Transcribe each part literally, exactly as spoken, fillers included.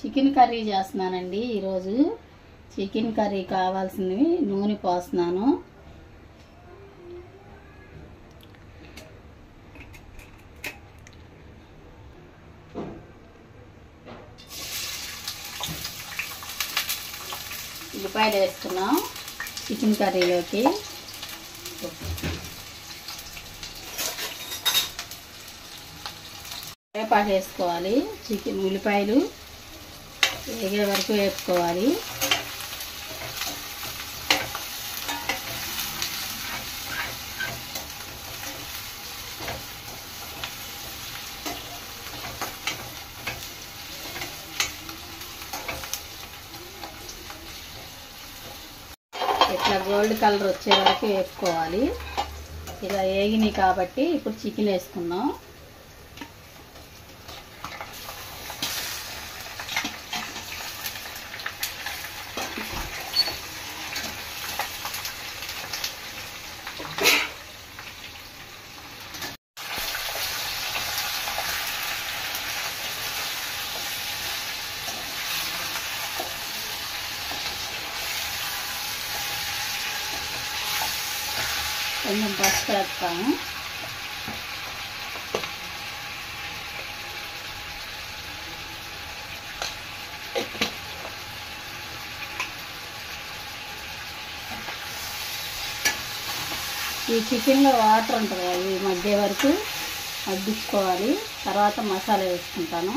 Chicken curry చేస్తున్నానండి ఈరోజు. Chicken curry కావాల్సినవి నూనె పోస్తున్నాను. ఉల్లిపాయలు వేసుకున్నాం చికెన్ కర్రీలోకి. కరివేపాకు వేసుకోవాలి. చికెన్ ఉల్లిపాయలు వేగే వరకు వేసుకోవాలి. ఇట్లా గోల్డ్ కలర్ వచ్చే వరకు వేసుకోవాలి. ఇలా వేగినాయి కాబట్టి ఇప్పుడు చికెన్ వేసుకుందాం. కొంచెం పసుపు వేస్తాము. ఈ చికెన్లో వాటర్ ఉంటుంది కదా, ఈ మధ్య వరకు మగ్గించుకోవాలి. తర్వాత మసాలా వేసుకుంటాను.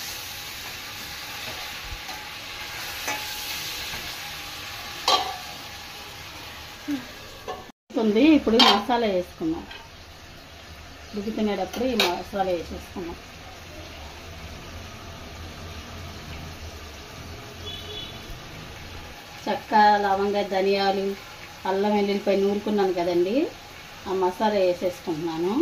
ఉంది ఇప్పుడు మసాలా వేసుకున్నాం. ఉడుకుతునేటప్పుడు ఈ మసాలా వేసేసుకున్నాం. చెక్క, లవంగ, ధనియాలు, అల్లం వెల్లుల్లిపై నూరుకున్నాను కదండి, ఆ మసాలా వేసేసుకుంటున్నాను.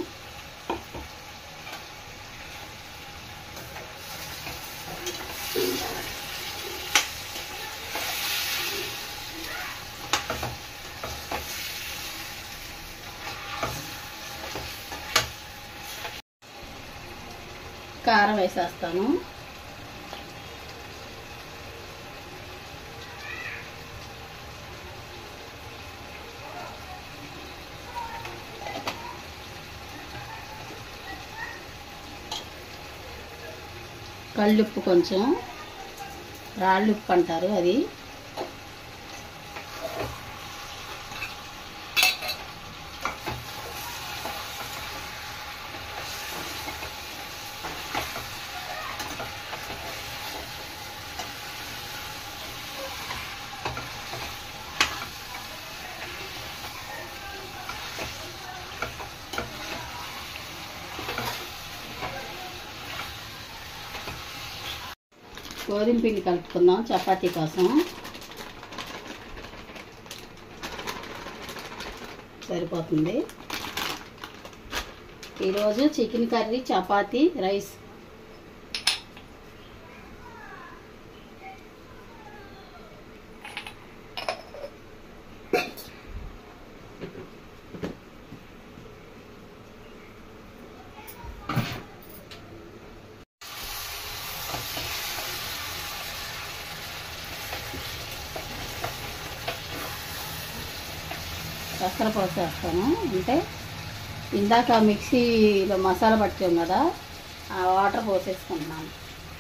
కారం వేసేస్తాను. కళ్ళుప్పు కొంచెం, రాళ్ళుప్పు అంటారు అది. గోధుమ పిండి కలుపుకుందాం చపాతీ కోసం. సరిపోతుంది. ఈరోజు చికెన్ కర్రీ, చపాతీ, రైస్. చక్కెర పోసేస్తాను. అంటే ఇందాక మిక్సీలో మసాలా పట్టాం కదా, ఆ వాటర్ పోసేసుకుంటున్నాను.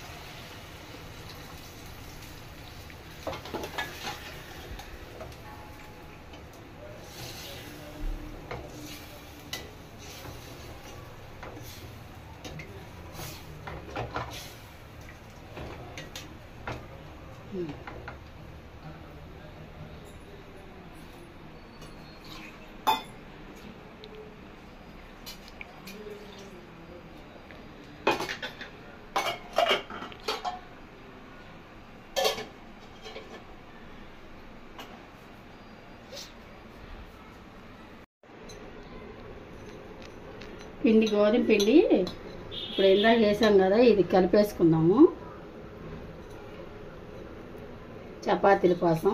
పిండి, గోధుమ పిండి ఇప్పుడు ఇందాక వేసాం కదా, ఇది కలిపేసుకుందాము చపాతీల కోసం.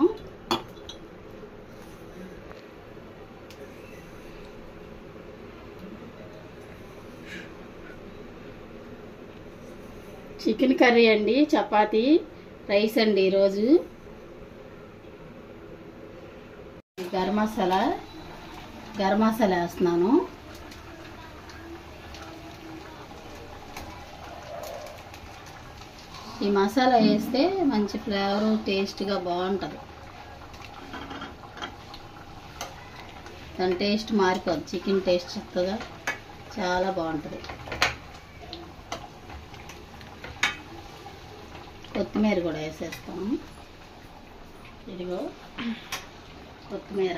చికెన్ కర్రీ అండి, చపాతీ రైస్ అండి ఈరోజు. గరం మసాలా గరం మసాలా వేస్తున్నాను. ఈ మసాలా వేస్తే మంచి ఫ్లేవర్ టేస్ట్గా బాగుంటుంది. దాని టేస్ట్ మారిపోద్ది, చికెన్ టేస్ట్ చక్కగా చాలా బాగుంటుంది. కొత్తిమీర కూడా వేసేస్తాము. ఇదిగో కొత్తిమీర.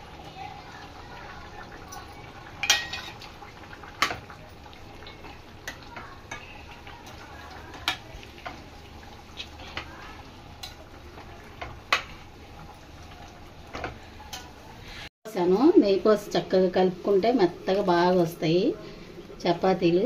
నెయ్యి పోసి చక్కగా కలుపుకుంటే మెత్తగా బాగా వస్తాయి చపాతీలు.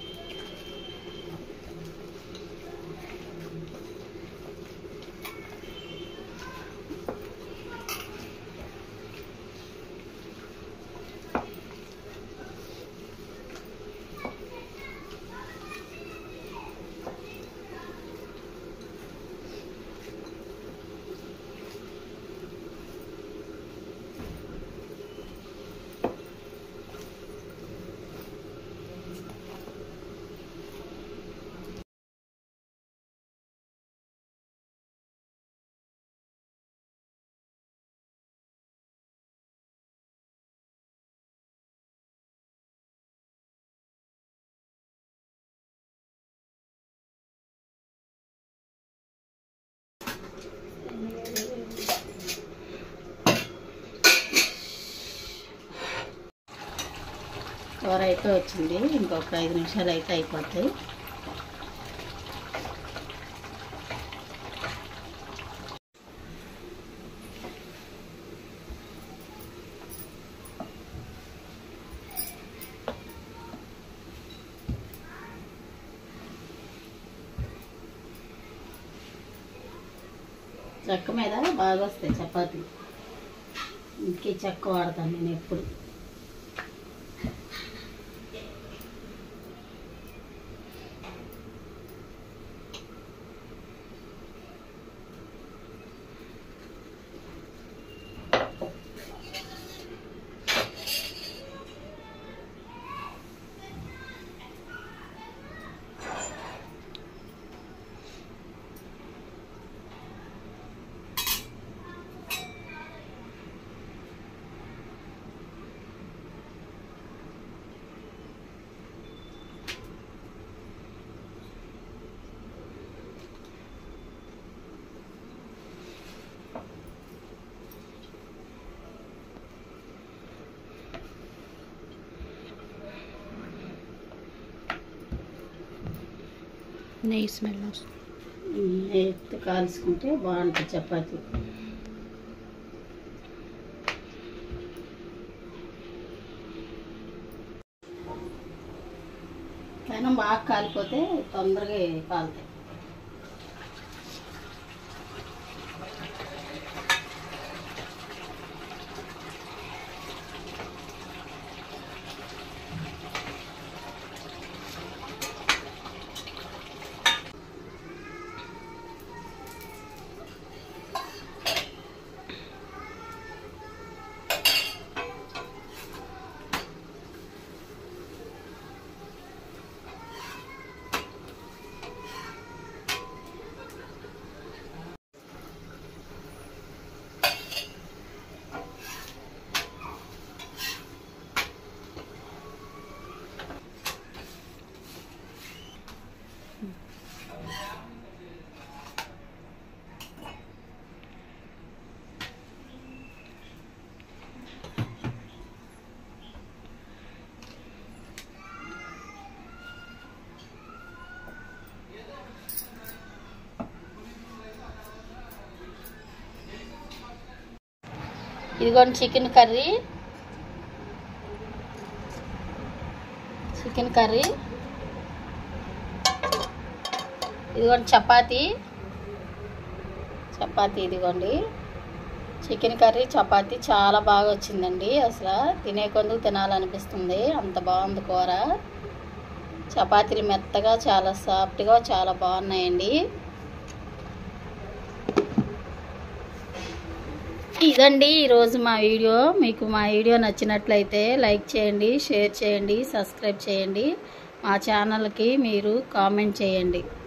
కూర అయితే వచ్చింది, ఇంకొక ఐదు నిమిషాలు అయితే అయిపోతాయి. చెక్క మీద బాగా వస్తాయి చపాతీ. ఇంకే చెక్క వాడతాను నేను ఎప్పుడు. నెయ్యి స్మెల్ వస్తుంది. నెయ్యి కాల్చుకుంటే బాగుంటుంది చపాతీ. కానీ బాగా కాలిపోతే తొందరగా కాలుతాయి. ఇదిగోండి చికెన్ కర్రీ. చికెన్ కర్రీ ఇదిగోండి. చపాతీ చపాతీ ఇదిగోండి. చికెన్ కర్రీ చపాతీ చాలా బాగా వచ్చిందండి. అసలు తినే కొందుకు తినాలనిపిస్తుంది, అంత బాగుంది కూర. చపాతీలు మెత్తగా చాలా సాఫ్ట్గా చాలా బాగున్నాయండి. ఇదండి ఈరోజు మా వీడియో. మీకు మా వీడియో నచ్చినట్లయితే లైక్ చేయండి, షేర్ చేయండి, సబ్స్క్రైబ్ చేయండి. మా ఛానల్కి మీరు కామెంట్ చేయండి.